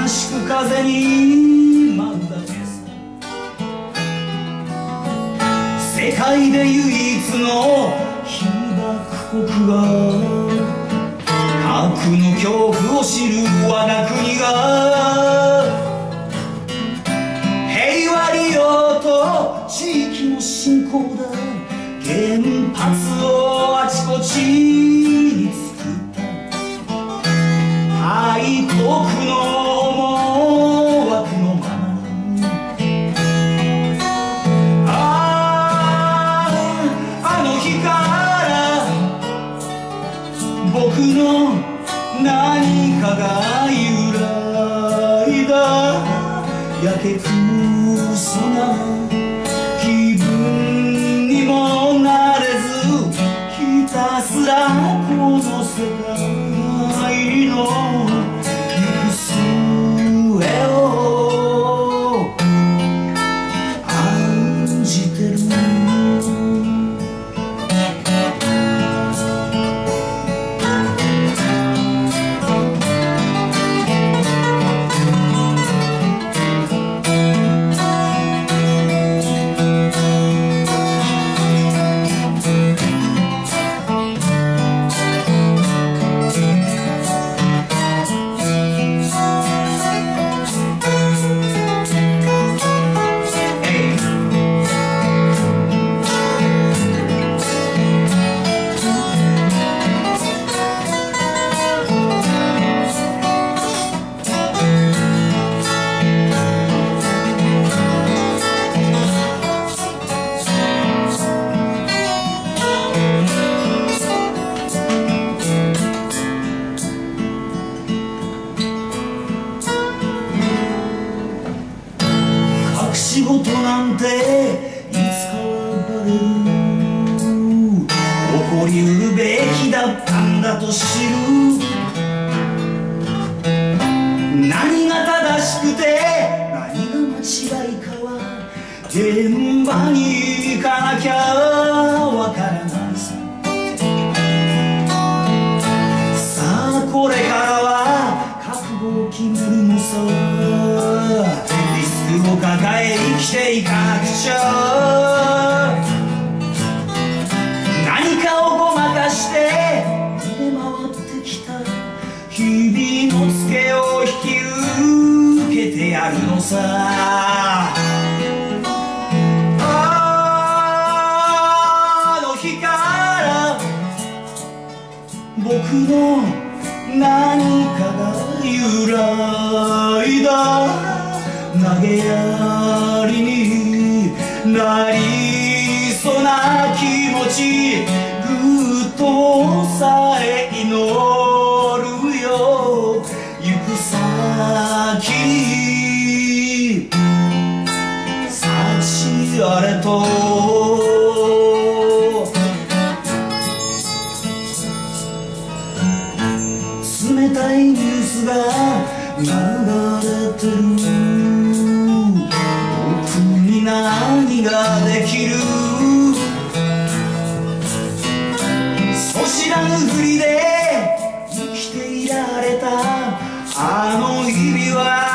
しく風に舞うだけさ。世界で唯一の被爆国が核の恐怖を知る我が国が平和利用と地域の振興だ。原発をあちこちに作った大国の思惑のままにあの日から僕の何かが揺らいだやけくそな気分にもなれずひたすらこの世界の行く末を案じてる。仕事なんていつかはバレる。起こりうるべきだったんだと知る。何が正しくて何が間違いかは現場に行かなきゃわからないさ。さあこれからは覚悟を決めるのさ。リスクを抱え生きていかなくちゃ。何かをごまかして出回ってきた日々のツケを引き受けてやるのさ。あの日から僕の何かが揺らいだ投げやりになりそうな気持ちぐっとさえ祈るよ。行く先に幸あれと冷たいニュースが流れてる。僕に何ができる。そ知らぬふりで生きていられたあの日々は